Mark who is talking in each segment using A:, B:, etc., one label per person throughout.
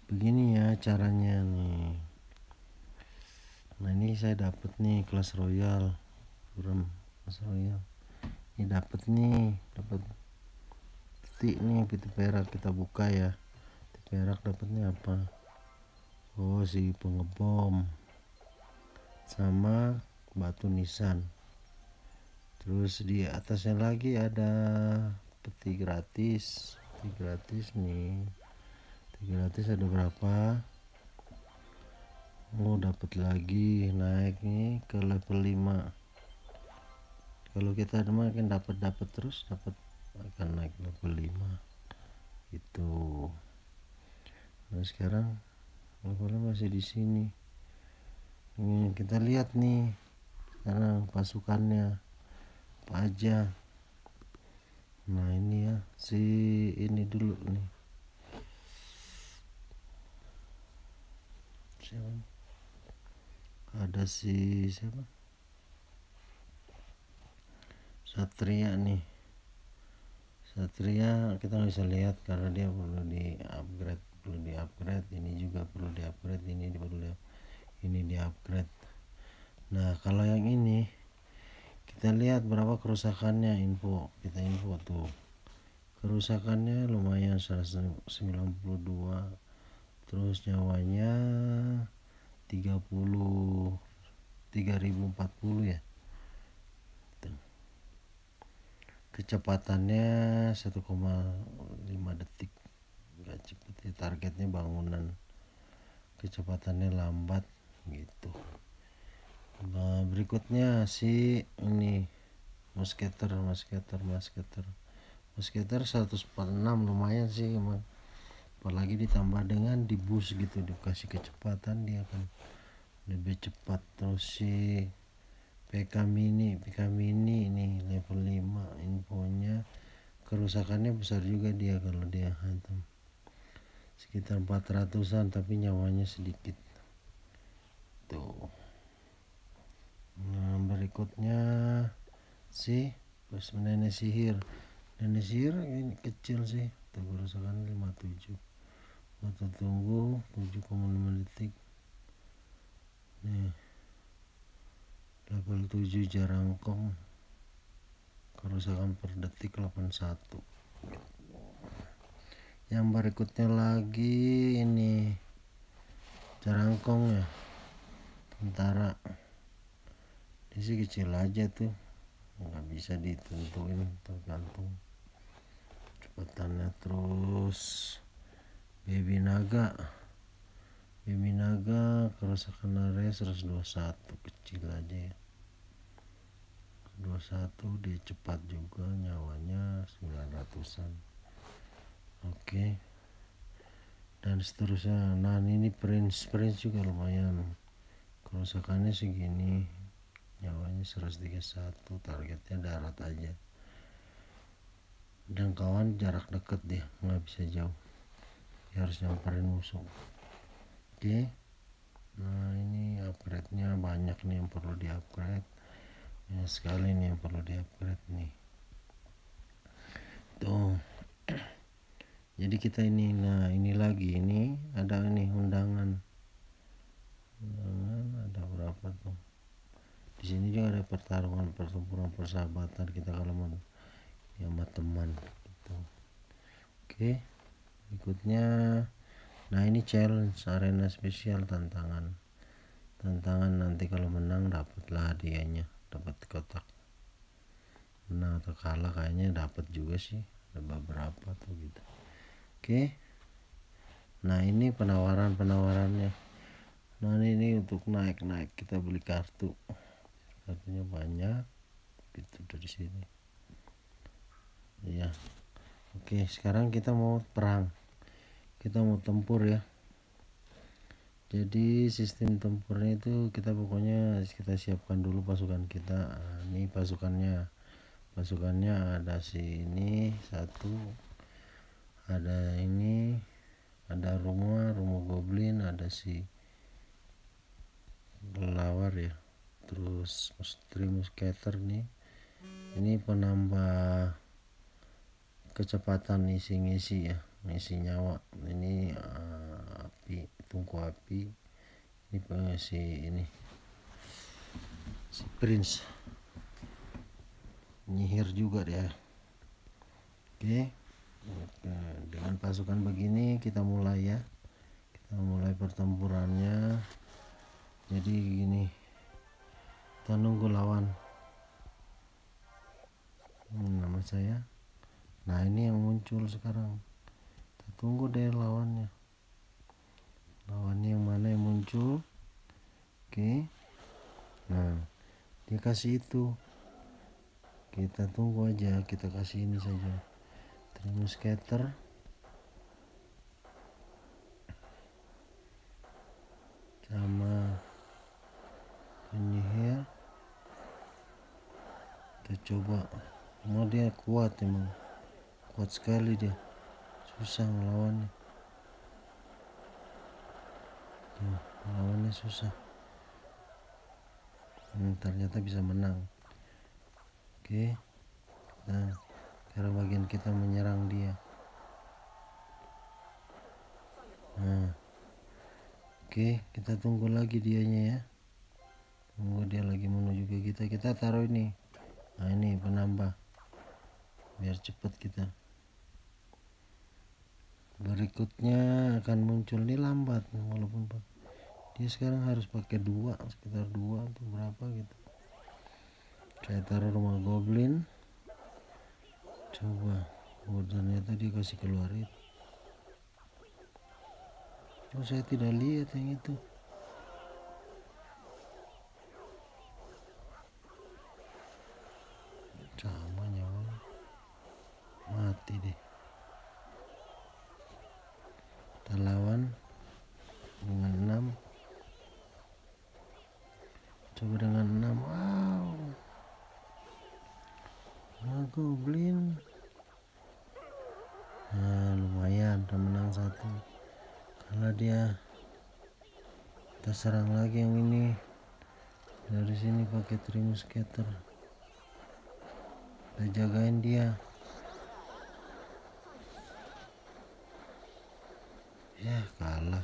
A: Begini ya caranya nih. Nah ini saya dapat nih kelas royal, kelas royal. Ini dapat peti nih, peti perak. Kita buka ya. Peti perak dapatnya apa? Oh, si pengebom sama batu nisan. Terus di atasnya lagi ada peti gratis. Peti gratis nih. Peti gratis ada berapa? Oh, dapat lagi, naik nih ke level 5. Kalau kita makin dapat terus, akan naik level 5 itu. Nah sekarang levelnya masih di sini. Ini kita lihat nih sekarang pasukannya apa aja. Nah ini ya, ini dulu nih, siapa? Ada siapa? Satria nih. Satria kita nggak bisa lihat karena dia perlu di upgrade. Ini juga perlu di upgrade. Ini di upgrade. Nah kalau yang ini kita lihat berapa kerusakannya. Kita info tuh, kerusakannya lumayan 192, terus nyawanya 30.040 ya. Kecepatannya 1,5 detik, nggak cepet ya. Targetnya bangunan, kecepatannya lambat gitu. Nah, berikutnya ini musketer 146, lumayan sih emang. Apalagi ditambah dengan di boost gitu, dikasih kecepatan dia akan lebih cepat. Terus si PK mini ini level 5, infonya kerusakannya besar juga dia kalau dia hantam, sekitar 400-an, tapi nyawanya sedikit tuh. Nah berikutnya terus nenek sihir ini kecil sih tuh, kerusakan 57. Waktu tunggu 7,5 detik nih. Level 7 jarangkong, kerusakan per detik 81. Yang berikutnya lagi ini jarangkong ya, tentara. Ini sih kecil aja tuh, nggak bisa ditentuin, tergantung kecepatannya. Terus baby naga kerusakan area 121, kecil aja ya. 21 dia cepat juga, nyawanya 900-an. Oke. Dan seterusnya. Nah ini prince juga lumayan, kerusakannya segini, nyawanya 131, targetnya darat aja. Dan kawan jarak dekat dia, nggak bisa jauh, dia harus nyamperin musuh. Oke. Nah ini upgrade-nya banyak nih yang perlu di upgrade, banyak sekali nih yang perlu di upgrade nih tuh. Jadi kita ini, nah ini lagi, ini ada ini undangan ada berapa tuh. Di sini juga ada pertempuran persahabatan kita kalau mau ya sama teman gitu. Oke, berikutnya nah ini challenge arena spesial, tantangan nanti kalau menang dapatlah hadiahnya, dapat kotak. Menang atau kalah kayaknya dapat juga sih, ada beberapa tuh gitu. Oke. Nah ini penawarannya. Nah ini untuk naik kita beli kartunya banyak gitu dari sini ya. Oke, sekarang kita mau perang, kita mau tempur ya. Jadi sistem tempurnya itu kita pokoknya kita siapkan dulu pasukan kita. Nah, ini pasukannya ada ini satu, ada ini, ada rumah goblin, ada si kelawar ya, terus musketer nih. Ini penambah kecepatan ngisi ya, ngisi nyawa. Ini api, tungku api. Ini si Prince nyihir juga dia. Oke. Dengan pasukan begini kita mulai ya. Kita mulai pertempurannya. Jadi gini, kita nunggu lawan. Nama saya. Nah, ini yang muncul sekarang. Kita tunggu deh lawannya. Lawannya yang mana yang muncul? Oke. Nah, dia kasih itu. Kita tunggu aja, kita kasih ini saja. Trimusketer. Sama penyihir. Kita coba. Mau dia kuat emang. Kuat sekali dia. Susah ngelawannya. Lawannya susah. Ternyata bisa menang. Oke. Nah, sekarang bagian kita menyerang dia. Nah, oke, kita tunggu lagi dianya ya. Tunggu dia lagi menuju ke kita. Kita taruh ini. Nah, ini penambah. Biar cepat kita. Berikutnya akan muncul, ini lambat walaupun dia sekarang harus pakai 2, sekitar 2 atau berapa gitu. Saya taruh rumah goblin. Coba. Oh, ternyata dia kasih keluar itu. Oh, saya tidak lihat yang itu. Sama nyawanya. Mati deh. Kita lawan dengan 6. Coba dengan 6. Wow. Goblin. Nah, lumayan udah menang 1. Karena dia kita serang lagi yang ini. Dari sini pakai Trimusketer. Kita jagain dia. Ya, kalah.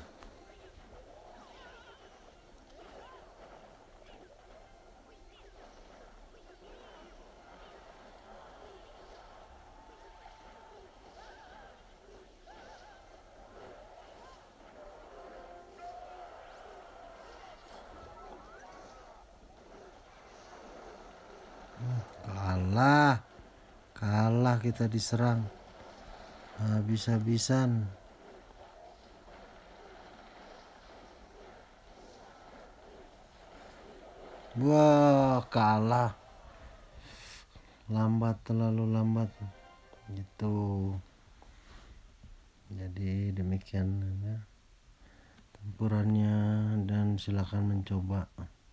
A: Kalah kita diserang habis-habisan. Wah, kalah. Lambat, terlalu lambat gitu. Jadi demikian ya tempurannya, dan silakan mencoba.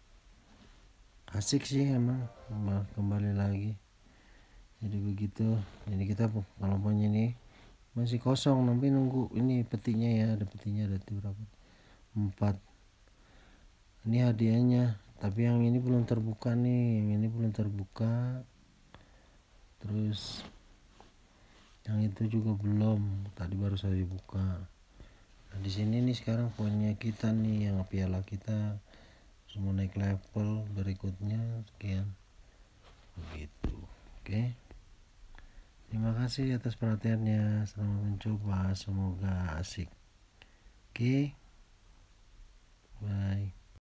A: Asik sih emang, kembali lagi. Jadi begitu. Jadi kita kalau punya ini masih kosong, nanti nunggu ini petinya ya. Ada petinya, ada berapa? 4. Ini hadiahnya, tapi yang ini belum terbuka nih. Yang ini belum terbuka. Terus yang itu juga belum. Tadi baru saya buka. Nah, di sini nih sekarang poinnya kita nih, yang piala kita semua naik level berikutnya sekian. Begitu. Oke. Terima kasih atas perhatiannya. Selamat mencoba. Semoga asik. Oke.